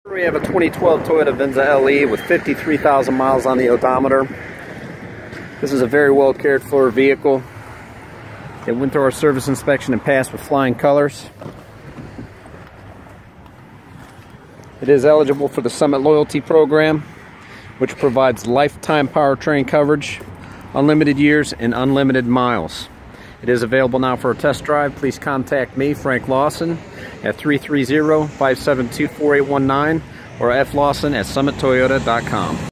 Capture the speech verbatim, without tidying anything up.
We have a twenty twelve Toyota Venza L E with fifty-three thousand miles on the odometer. This is a very well cared for vehicle. It went through our service inspection and passed with flying colors. It is eligible for the Summit Loyalty Program, which provides lifetime powertrain coverage, unlimited years, and unlimited miles. It is available now for a test drive. Please contact me, Frank Lawson, at three three zero, five seven two, four eight one nine or f lawson at summit toyota dot com.